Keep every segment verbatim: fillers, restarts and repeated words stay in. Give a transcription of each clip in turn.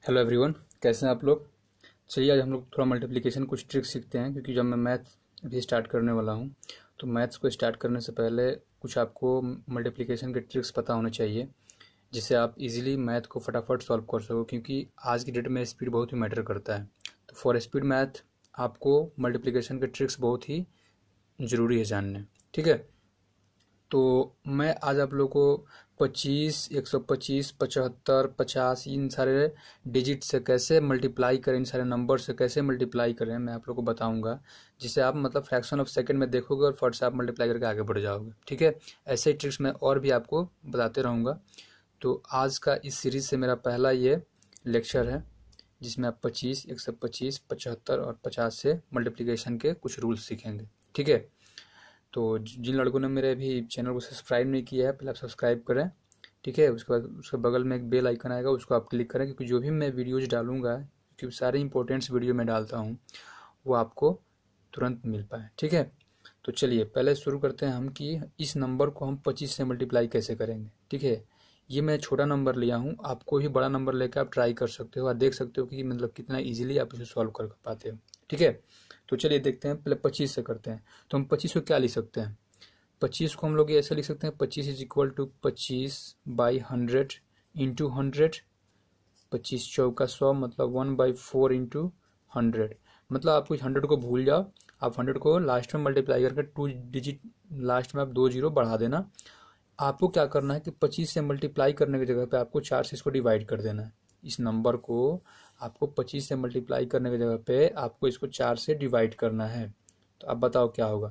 Hello everyone, कैसे हैं आप लोग। चलिए आज हम लोग थोड़ा मल्टीप्लिकेशन कुछ ट्रिक्स सीखते हैं, क्योंकि जब मैं मैथ अभी स्टार्ट करने वाला हूं तो मैथ्स को स्टार्ट करने से पहले कुछ आपको मल्टीप्लिकेशन के ट्रिक्स पता होने चाहिए, जिससे आप इजीली मैथ को फटाफट सॉल्व कर सको, क्योंकि आज की डेट में स्पीड बहुत ही मैटर करता है। तो फॉर स्पीड मैथ आपको मल्टीप्लिकेशन के ट्रिक्स बहुत ही ज़रूरी है जानने। ठीक है, तो मैं आज आप लोगों को पच्चीस, एक सौ पच्चीस, पचहत्तर, पचास इन सारे डिजिट से कैसे मल्टीप्लाई करें, इन सारे नंबर से कैसे मल्टीप्लाई करें, मैं आप लोगों को बताऊंगा, जिससे आप मतलब फ्रैक्शन ऑफ सेकंड में देखोगे और फट से आप मल्टीप्लाई करके आगे बढ़ जाओगे। ठीक है, ऐसे ही ट्रिक्स मैं और भी आपको बताते रहूँगा। तो आज का इस सीरीज़ से मेरा पहला ये लेक्चर है, जिसमें आप पच्चीस, एक सौ पच्चीस, पचहत्तर और पचास से मल्टीप्लिकेशन के कुछ रूल्स सीखेंगे। ठीक है, तो जिन लड़कों ने मेरे अभी चैनल को सब्सक्राइब नहीं किया है, पहले आप सब्सक्राइब करें। ठीक है, उसके बाद उसके बगल में एक बेल आइकन आएगा, उसको आप क्लिक करें, क्योंकि जो भी मैं वीडियोज डालूंगा, क्योंकि सारे इंपॉर्टेंट्स वीडियो में डालता हूँ, वो आपको तुरंत मिल पाए। ठीक है, तो चलिए पहले शुरू करते हैं हम कि इस नंबर को हम पच्चीस से मल्टीप्लाई कैसे करेंगे। ठीक है, ये मैं छोटा नंबर लिया हूँ, आपको ही बड़ा नंबर लेकर आप ट्राई कर सकते हो और देख सकते हो कि मतलब कितना ईजिली आप इसे सॉल्व कर पाते हो। ठीक है, तो चलिए देखते हैं, पहले पच्चीस से करते हैं। तो हम पच्चीस को क्या लिख सकते हैं, पच्चीस को हम लोग ऐसे लिख सकते हैं, पच्चीस इज इक्वल टू पच्चीस बाई हंड्रेड इंटू हंड्रेड। पच्चीस चौका सौ, मतलब one by four into hundred. मतलब आप कुछ हंड्रेड को भूल जाओ, आप हंड्रेड को लास्ट में मल्टीप्लाई करके टू डिजिट लास्ट में आप दो जीरो बढ़ा देना। आपको क्या करना है कि पच्चीस से मल्टीप्लाई करने की जगह पे आपको चार से इसको डिवाइड कर देना है। इस नंबर को आपको पच्चीस से मल्टीप्लाई करने की जगह पे आपको इसको चार से डिवाइड करना है। तो आप बताओ क्या होगा,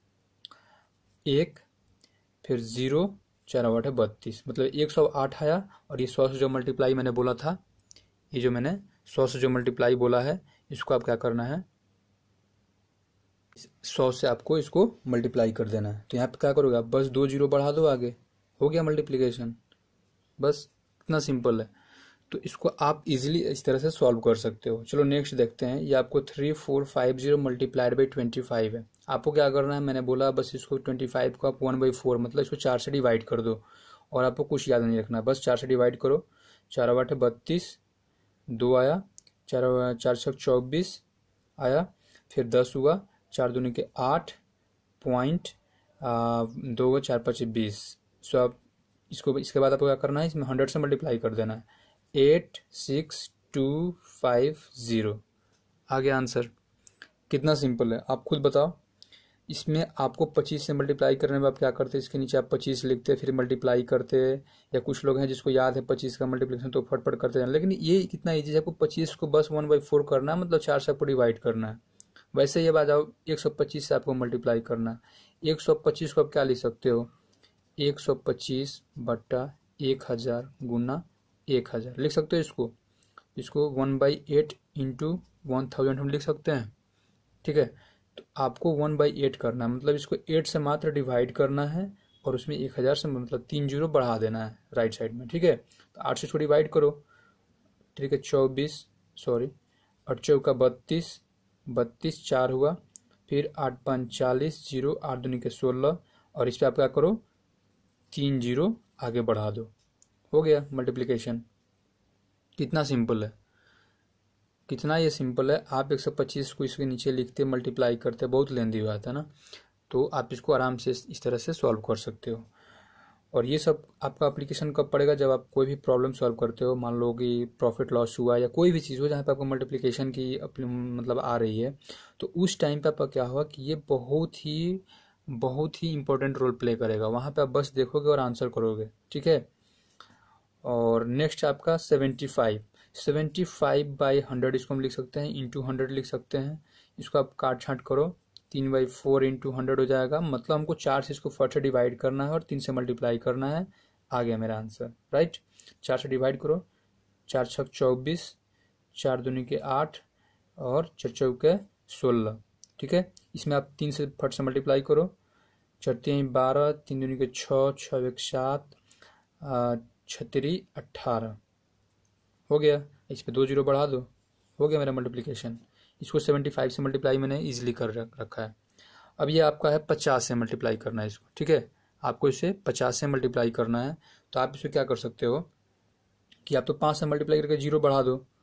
एक, फिर जीरो, चार आठ है बत्तीस, मतलब एक सौ आठ आया। और ये सौ से जो मल्टीप्लाई मैंने बोला था, ये जो मैंने सौ से जो मल्टीप्लाई बोला है, इसको आप क्या करना है, सौ से आपको इसको मल्टीप्लाई कर देना है। तो यहाँ पे क्या करोगे आप, बस दो जीरो बढ़ा दो, आगे हो गया मल्टीप्लिकेशन। बस इतना सिंपल है। तो इसको आप इजीली इस तरह से सॉल्व कर सकते हो। चलो नेक्स्ट देखते हैं। ये आपको three four five zero multiplied by twenty five है। आपको क्या करना है, मैंने बोला बस इसको ट्वेंटी फाइव को आप वन बाई फोर, मतलब इसको चार से डिवाइड कर दो, और आपको कुछ याद नहीं रखना, बस चार से डिवाइड करो। चार आठ है बत्तीस, दो आया, चार चार छः चौबीस आया, फिर दस हुआ, चार दूनी के आठ, पॉइंट दो, चार पच्चीस बीस। सो आप इसको, इसके बाद आपको क्या करना है, इसमें हंड्रेड से मल्टीप्लाई कर देना है। Eight six two five zero आ गया आंसर। कितना सिंपल है, आप खुद बताओ। इसमें आपको पच्चीस से मल्टीप्लाई करने में आप क्या करते, इसके नीचे आप पच्चीस लिखते फिर मल्टीप्लाई करते, या कुछ लोग हैं जिसको याद है पच्चीस का मल्टीप्लिकेशन तो फटफट करते हैं। लेकिन ये कितना ईजी है, आपको पच्चीस को बस वन बाई फोर करना है, मतलब चार से आपको डिवाइड करना है। वैसे ये बात आओ, एक सौ पच्चीस से आपको मल्टीप्लाई करना है। एक सौ पच्चीस को आप क्या लिख सकते हो, एक सौ पच्चीस बट्टा एक हज़ार गुना एक हज़ार लिख सकते हो। इसको इसको one by eight into one thousand हम लिख सकते हैं। ठीक है, तो आपको वन बाई एट करना है, मतलब इसको एट से मात्र डिवाइड करना है, और उसमें एक हज़ार से मतलब तीन जीरो बढ़ा देना है राइट साइड में। ठीक है, तो आठ से इसको डिवाइड करो। ठीक है, चौबीस, सॉरी आठ चौका बत्तीस, बत्तीस चार हुआ, फिर आठ पाँच चालीस, जीरो आठ दूनी के सोलह, और इस पर आप क्या करो, तीन जीरो आगे बढ़ा दो, हो गया मल्टीप्लिकेशन। कितना सिंपल है, कितना ये सिंपल है। आप एक सौ पच्चीस को इसके नीचे लिखते मल्टीप्लाई करते, बहुत लेंदी हुआ था ना, तो आप इसको आराम से इस तरह से सॉल्व कर सकते हो। और ये सब आपका एप्लीकेशन कब पड़ेगा, जब आप कोई भी प्रॉब्लम सॉल्व करते हो, मान लो कि प्रॉफिट लॉस हुआ या कोई भी चीज़ हो जहाँ पे आपको मल्टीप्लिकेशन की मतलब आ रही है, तो उस टाइम पे आपका क्या होगा कि ये बहुत ही बहुत ही इंपॉर्टेंट रोल प्ले करेगा। वहाँ पे आप बस देखोगे और आंसर करोगे। ठीक है, और नेक्स्ट आपका seventy five, seventy five by hundred इसको हम लिख सकते हैं, इंटू हंड्रेड लिख सकते हैं। इसको आप काट छाँट करो, तीन बाई फोर इंटू हंड्रेड हो जाएगा, मतलब हमको चार से इसको फट से डिवाइड करना है और तीन से मल्टीप्लाई करना है। आ गया मेरा आंसर, राइट। चार से डिवाइड करो, चार छक चौबीस, चार दूनी के आठ, और चार चौके सोलह। ठीक है, इसमें आप तीन से फट से मल्टीप्लाई करो, चार तीन बारह, तीन दूनी के छः, छः एक सात, छतरी अट्ठारह, हो गया। इस पर दो जीरो बढ़ा दो, हो गया मेरा मल्टीप्लिकेशन। इसको सेवेंटी फाइव से मल्टीप्लाई मैंने इजीली कर रखा है। अब ये आपका है पचास से मल्टीप्लाई करना है इसको। ठीक है, आपको इसे पचास से मल्टीप्लाई करना है, तो आप इसे क्या कर सकते हो कि आप तो पाँच से मल्टीप्लाई करके जीरो बढ़ा दो,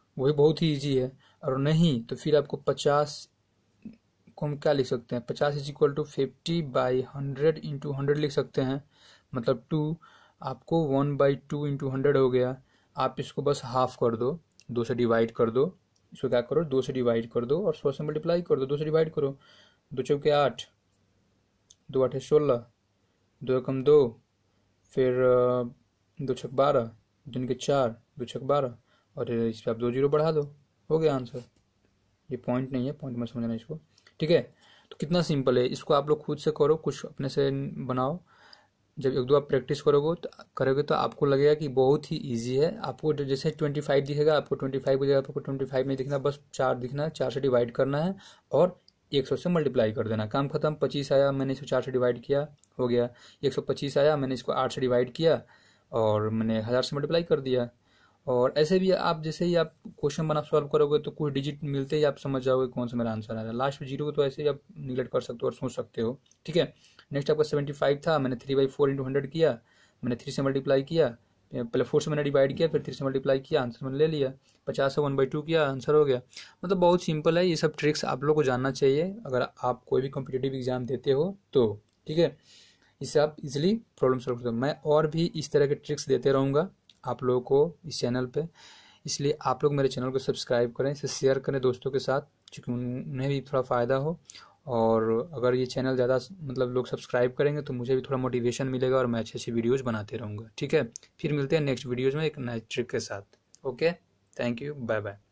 वही बहुत ही ईजी है। और नहीं तो फिर आपको पचास को हम क्या लिख सकते हैं, पचास is equal to fifty by hundred into hundred लिख सकते हैं, मतलब टू। आपको one by two into hundred हो गया। आप इसको बस हाफ कर दो, दो से डिवाइड कर दो, इसको क्या करो, दो से डिवाइड कर दो और सौ से मल्टीप्लाई कर दो, दो से डिवाइड करो, दो चौके आठ, दो आठ सोलह, दो एकम दो, फिर अ, दो छक बारह, दो के चार, दो छक बारह, और इस पर आप दो जीरो बढ़ा दो, हो गया आंसर। ये पॉइंट नहीं है, पॉइंट में समझना इसको, ठीक है। तो कितना सिंपल है, इसको आप लोग खुद से करो, कुछ अपने से बनाओ। जब एक दो आप प्रैक्टिस करोगे तो करोगे तो आपको लगेगा कि बहुत ही इजी है। आपको जैसे ट्वेंटी फाइव दिखेगा, आपको ट्वेंटी फाइव की जगह आपको ट्वेंटी फाइव नहीं दिखना, बस चार दिखना है, चार से डिवाइड करना है और एक सौ से मल्टीप्लाई कर देना, काम खत्म। पच्चीस आया, मैंने इसको चार से डिवाइड किया, हो गया। एक सौ पच्चीस आया, मैंने इसको आठ से डिवाइड किया और मैंने हज़ार से मल्टीप्लाई कर दिया। और ऐसे भी आप जैसे ही आप क्वेश्चन बना सॉल्व करोगे तो कुछ डिजिट मिलते ही आप समझ जाओगे कौन सा मेरा आंसर आ रहा है। लास्ट में जीरो को तो ऐसे ही आप निगलेक्ट कर सकते हो और सोच सकते हो, ठीक है। नेक्स्ट आपका सेवेंटी फाइव था, मैंने three by four into hundred किया, मैंने थ्री से मल्टीप्लाई किया, पहले फोर से मैंने डिवाइड किया, फिर थ्री से मल्टीप्लाई किया, आंसर मैंने ले लिया। पचास से वन बाई टू किया, आंसर हो गया। मतलब बहुत सिंपल है, ये सब ट्रिक्स आप लोग को जानना चाहिए अगर आप कोई भी कॉम्पिटिटिव एग्जाम देते हो तो, ठीक है। इससे आप इजिली प्रॉब्लम सॉल्व करते हो। मैं और भी इस तरह के ट्रिक्स देते रहूँगा आप लोगों को इस चैनल पे, इसलिए आप लोग मेरे चैनल को सब्सक्राइब करें, इसे शेयर करें दोस्तों के साथ, क्योंकि उन्हें भी थोड़ा फ़ायदा हो। और अगर ये चैनल ज़्यादा मतलब लोग सब्सक्राइब करेंगे तो मुझे भी थोड़ा मोटिवेशन मिलेगा और मैं अच्छी अच्छी वीडियोज़ बनाते रहूँगा, ठीक है। फिर मिलते हैं नेक्स्ट वीडियोज़ में एक नए ट्रिक के साथ। Okay, thank you, bye bye.